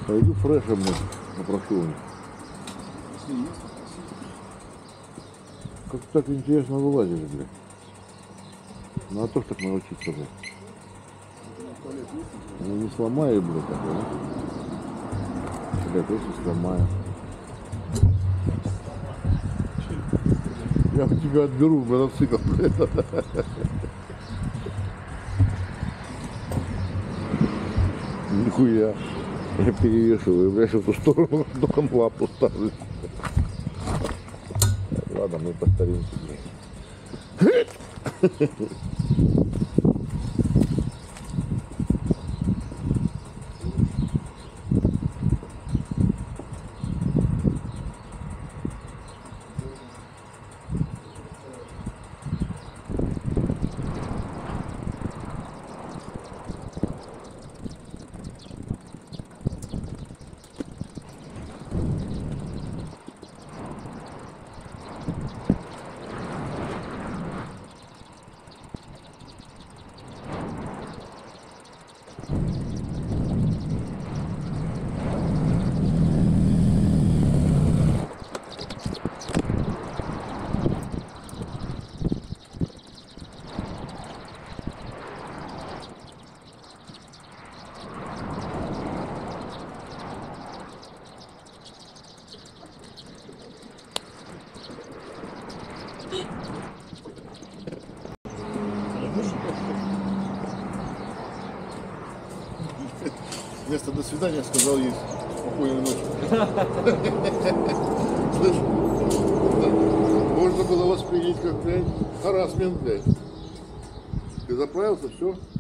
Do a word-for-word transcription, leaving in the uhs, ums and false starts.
Пойду фрешем попрошу у них. Как так интересно вылазишь, блядь. Ну а то, что так научиться, блядь. Ну не сломаю, блядь, такое, да? Блядь, если сломаю. Я у тебя отберу мотоцикл, блядь. Нихуя. Я перевешиваю, блядь, в ту сторону, только лапу ставлю. Ладно, мы по старинке, блядь. Вместо «до свидания» сказал ей «спокойной ночи». Слышь, можно было воспринять как, блядь, харассмент, блядь. Ты заправился, все.